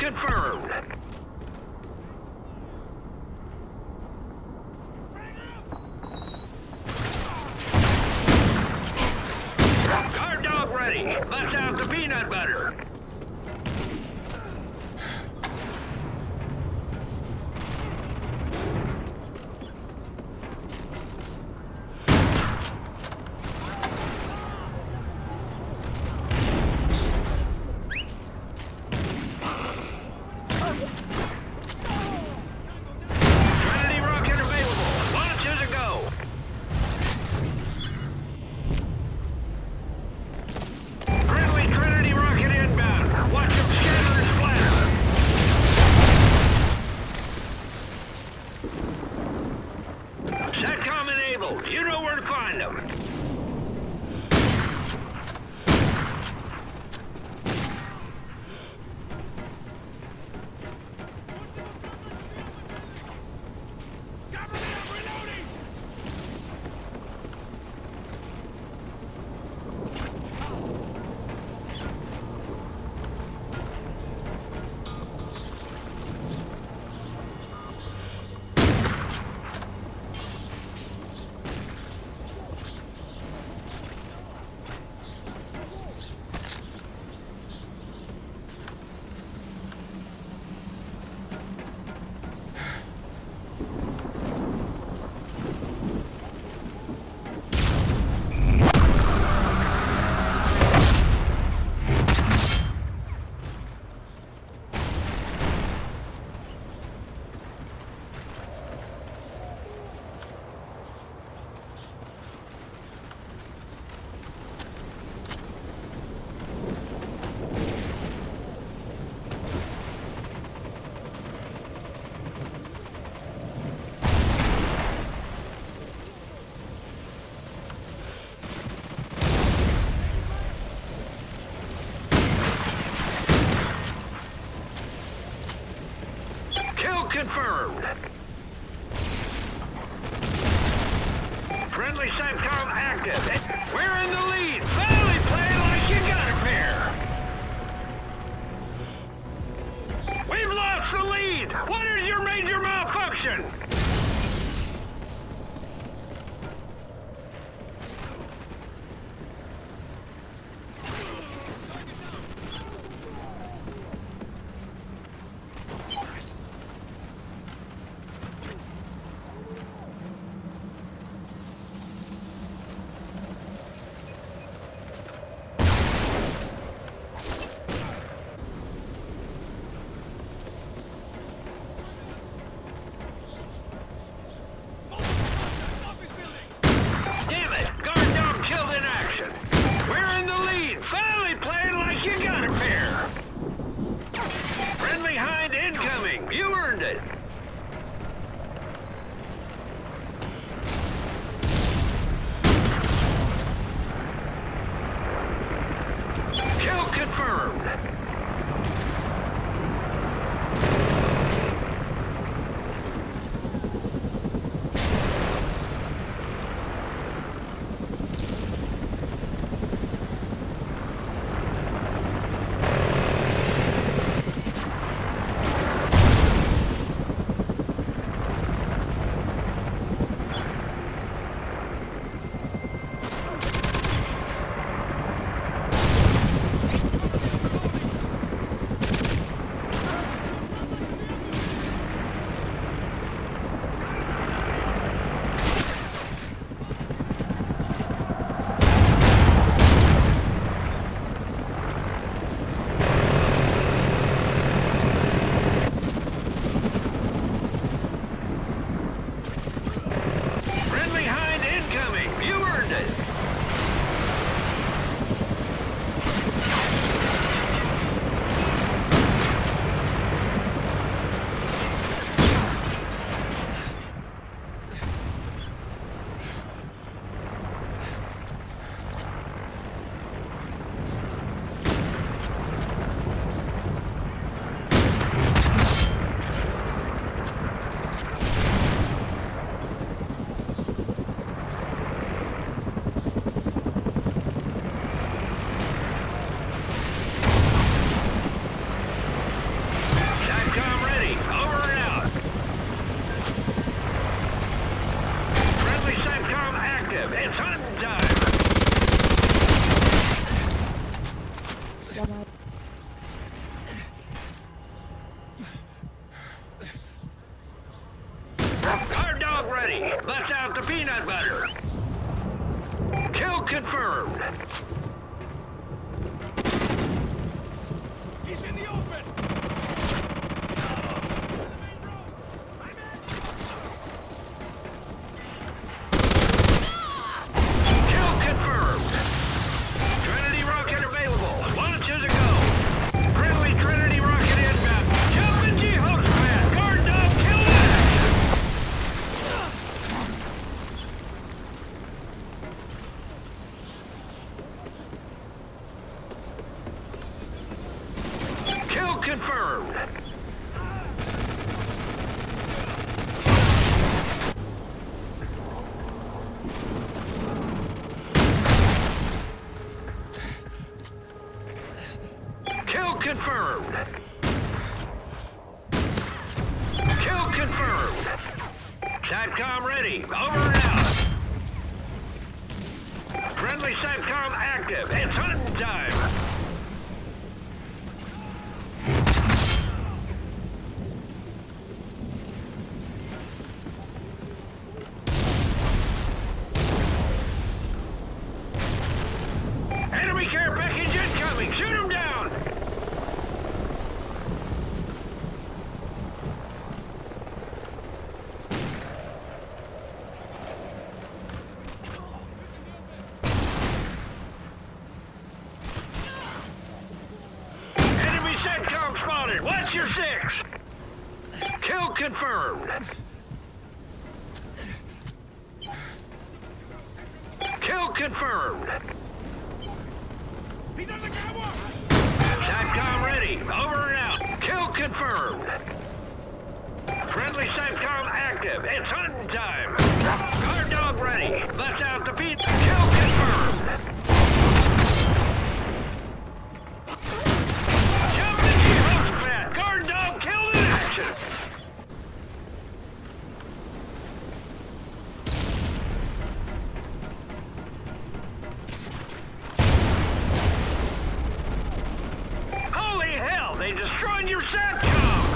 confirmed. Guard dog ready. Bust out the peanut butter. Trinity rocket available. Launch as a go. Friendly Trinity rocket inbound. Watch them scatter and splatter. SATCOM enabled. You know where to find them. Confirmed. Friendly SATCOM active. We're in the lead. Finally playing like you got a pair. We've lost the lead. What is your major malfunction? ready. Bust out the peanut butter. Kill confirmed. He's in the open! Kill confirmed. Trinity rocket available. Launches a go. Friendly Trinity rocket inbound. Jumping G-host pad. Guard dog kill that. Kill confirmed. Kill confirmed. Kill confirmed. SATCOM ready. Over and out. Friendly SATCOM active. It's hunting time. Enemy care package incoming. Shoot him down. Enemy SATCOM spotted. Watch your six. Kill confirmed. Kill confirmed. He's on the cover! SATCOM ready. Over and out. Kill confirmed. Friendly SATCOM active. It's hunting time. Guard dog ready. Bust out the beat. Kill confirmed. Jumping G-host pad. Guard dog killed in action. Holy hell, they destroyed your SATCOM!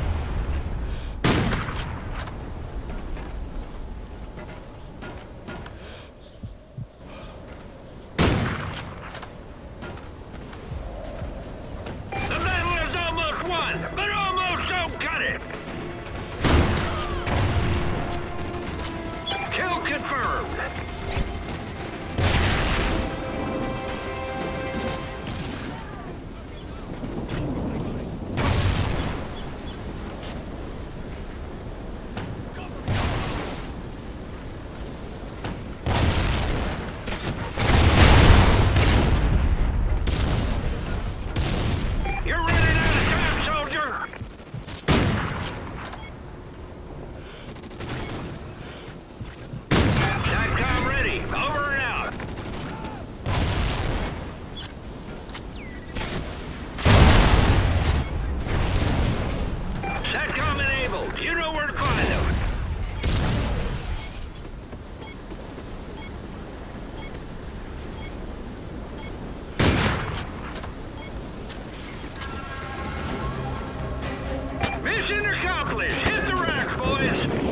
The battle is almost won, but almost don't cut it! Kill confirmed! You're running out of time, soldier! SATCOM ready. Over and out. SATCOM enabled. You know where to find them. Mission accomplished. Hit the racks, boys.